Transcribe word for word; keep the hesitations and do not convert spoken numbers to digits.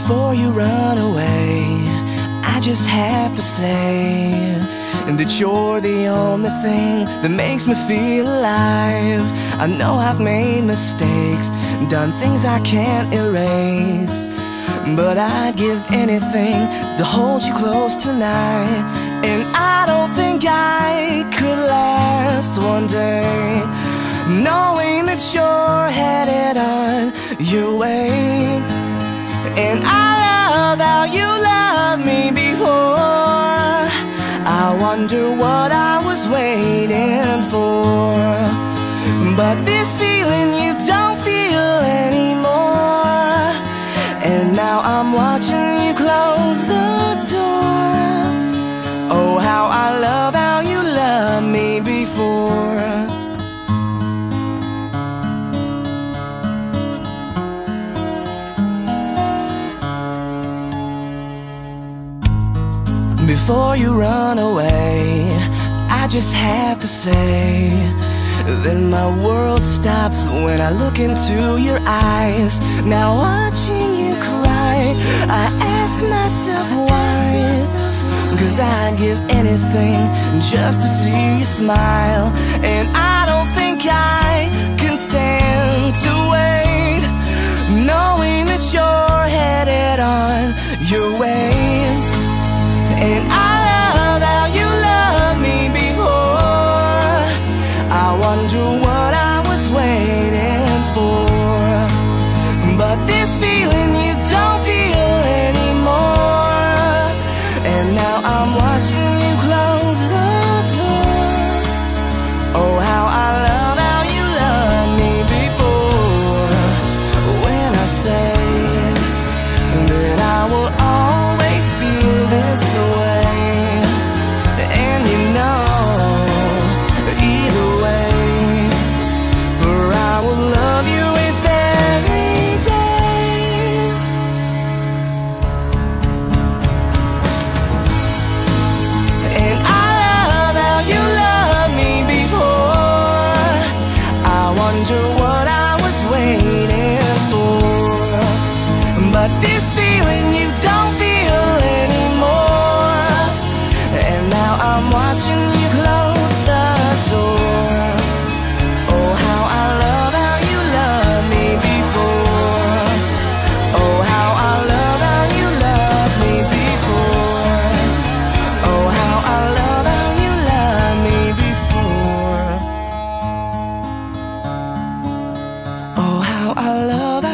Before you run away, I just have to say that you're the only thing that makes me feel alive. I know I've made mistakes, done things I can't erase, but I'd give anything to hold you close tonight. And I don't think I could last one day knowing that you're headed on your way. And I love how you loved me before. I wonder what I was waiting for, but this feeling you don't feel anymore. And now I'm watching you close the door. Oh, how I love how you loved me before. Before you run away, I just have to say that my world stops when I look into your eyes. Now watching you cry, I ask myself why, 'cause I'd give anything just to see you smile. And I don't think I can stand to wait, knowing that you're headed on your way. And I love how you loved me before. I wonder what I was waiting for, but this feeling you don't feel anymore. And now I'm watching you close the door. Oh, how I love how you loved me before. When I say that I will always feel this way, and you know either way, for I will love you with every day. And I love how you loved me before. I wonder what I was waiting for, but this feeling you don't feel anymore. And now I'm watching you close the door. Oh, how I love how you loved me before. Oh, how I love how you loved me before. Oh, how I love how you loved me before. Oh, how I love